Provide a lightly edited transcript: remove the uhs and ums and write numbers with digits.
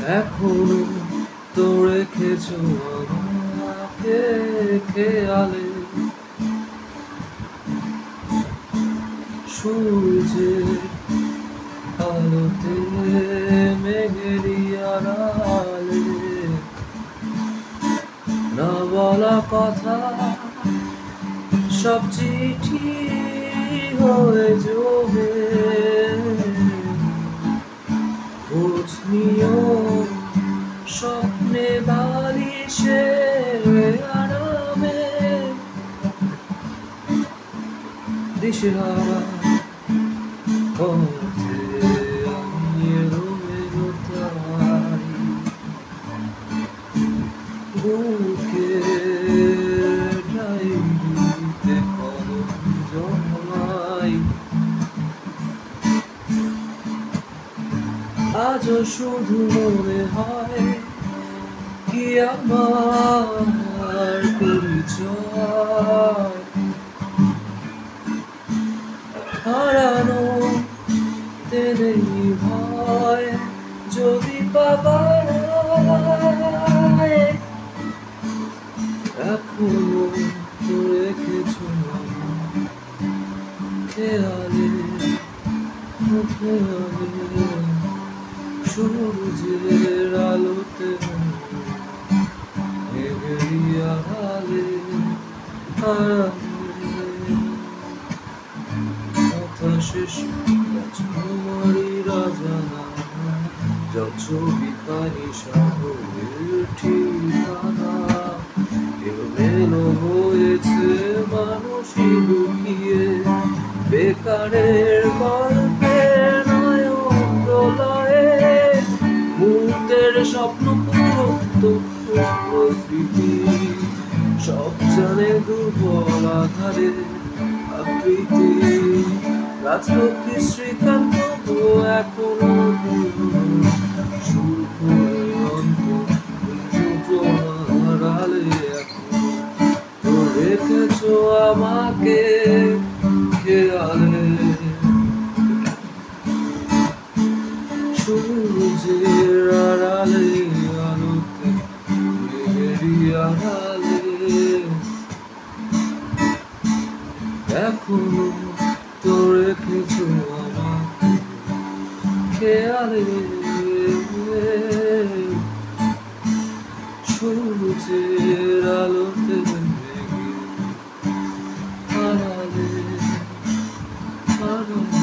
এখনো তো রেখেছো আমাকে খেয়ালে, সূর্যের আলোতে মেঘেরই আড়ালে, না বলা কথা সব চিঠি হয়ে জমে, খোঁজ নিও স্বপ্নে বালিশে আরামে, দিশেহারা পথে আমি এলোমেলো তাই, বুকের ডায়েরিতে কলম জমাই, আজও শুধু মনে হয় কি আমার পরিচয়, হারানো নেই ভয় যদি পাবার হয়। এখনো তো রেখেছো আমার খেয়ালে, খেয়ালে, সূর্যের আলোতে মেঘেরই আড়ালে, আড়ালে কথা শেষ রাজকুমারী রাজানা, যা ছবি পানি শহরের ঠিকানা, এলোমেলো হয়েছে মানুষই লুকিয়ে বেকারের গল্পের নয়ন প্রলয়ে, মুহূর্তের স্বপ্ন পুরো স্মৃতি সব জানে দুর্বল আধারে আবৃত্তি, রাজলক্ষ্মী শ্রীকান্ত এখনো সুর করে অন্তর হারালে, এখনো তো রেখেছো আমাকে খেয়ালে, সূর্যের আড়ালে আলোতে মেঘেরই আড়ালে, এখনো তো রেখেছো আমাকে খেয়ালে, সূর্যের আলোতে মেঘের আড়ালে, আড়ালে।